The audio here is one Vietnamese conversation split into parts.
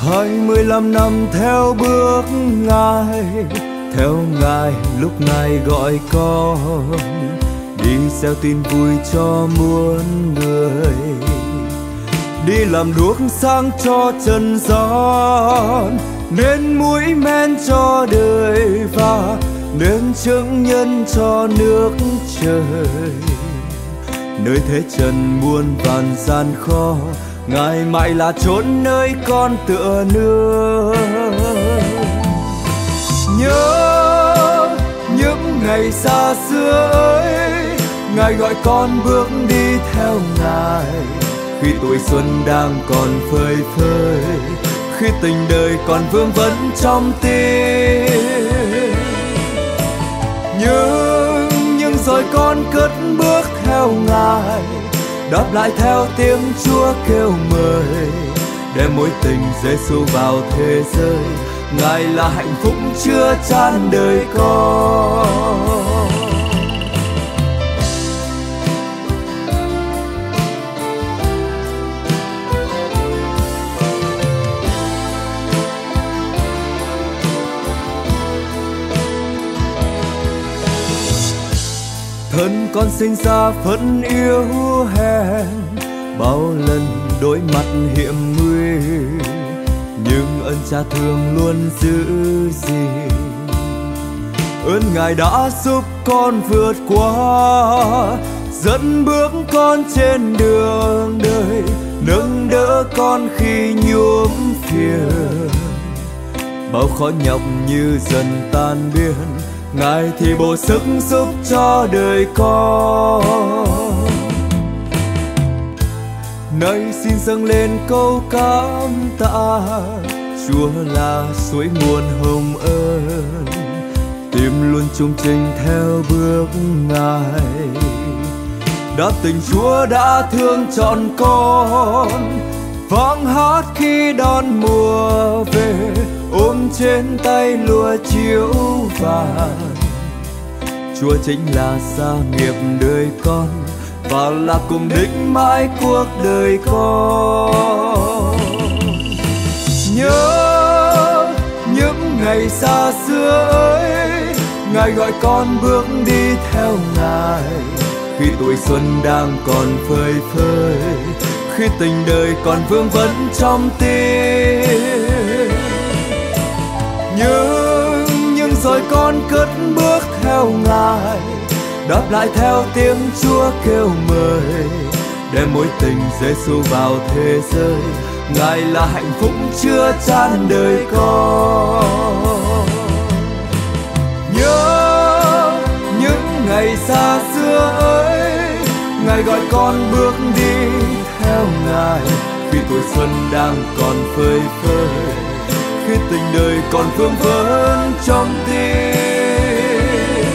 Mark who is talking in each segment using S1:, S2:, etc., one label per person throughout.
S1: 25 năm theo bước Ngài, theo Ngài lúc Ngài gọi con, đi gieo tin vui cho muôn người, đi làm đuốc sáng cho trần gian, nên mũi men cho đời và nên chứng nhân cho nước trời. Nơi thế trần muôn vàn gian khó, Ngài mãi là chốn nơi con tựa nương. Nhớ những ngày xa xưa ấy, Ngài gọi con bước đi theo Ngài, khi tuổi xuân đang còn phơi phới, khi tình đời còn vương vấn trong tim. Nhưng rồi con cất bước theo Ngài, đáp lại theo tiếng Chúa kêu mời, đem mối tình Giêsu vào thế giới. Ngài là hạnh phúc chứa chan đời con. Thân con sinh ra phận yếu hèn, bao lần đối mặt hiểm nguy, nhưng ơn Cha thương luôn giữ gìn. Ơn Ngài đã giúp con vượt qua, dẫn bước con trên đường đời, nâng đỡ con khi nhuốm phiền. Bao khó nhọc như dần tan biến, Ngài thì bổ sức giúp cho đời con. Nay xin dâng lên câu cảm tạ, Chúa là suối nguồn hồng ơn, tim luôn trung trình theo bước Ngài. Đáp tình Chúa đã thương trọn con, vang hát khi đón mùa về, ôm trên tay lụa chiếu vàng. Chúa chính là gia nghiệp đời con, và là cùng đích mãi cuộc đời con. Nhớ những ngày xa xưa ấy, Ngài gọi con bước đi theo Ngài, khi tuổi xuân đang còn phơi phới, khi tình đời còn vương vấn trong tim. Nhưng rồi con cất bước theo Ngài, đáp lại theo tiếng Chúa kêu mời, đem mối tình Giêsu vào thế giới. Ngài là hạnh phúc chứa chan đời con. Nhớ những ngày xa xưa ấy, Ngài gọi con bước đi theo Ngài, khi tuổi xuân đang còn phơi phới, khi tình đời còn vương vấn trong tim.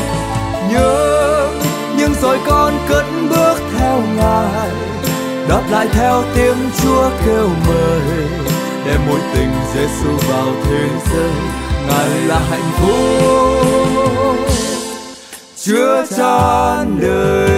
S1: Nhưng rồi con cất bước theo Ngài, đáp lại theo tiếng Chúa kêu mời, đem mối tình Giêsu vào thế giới. Ngài là hạnh phúc chứa chan đời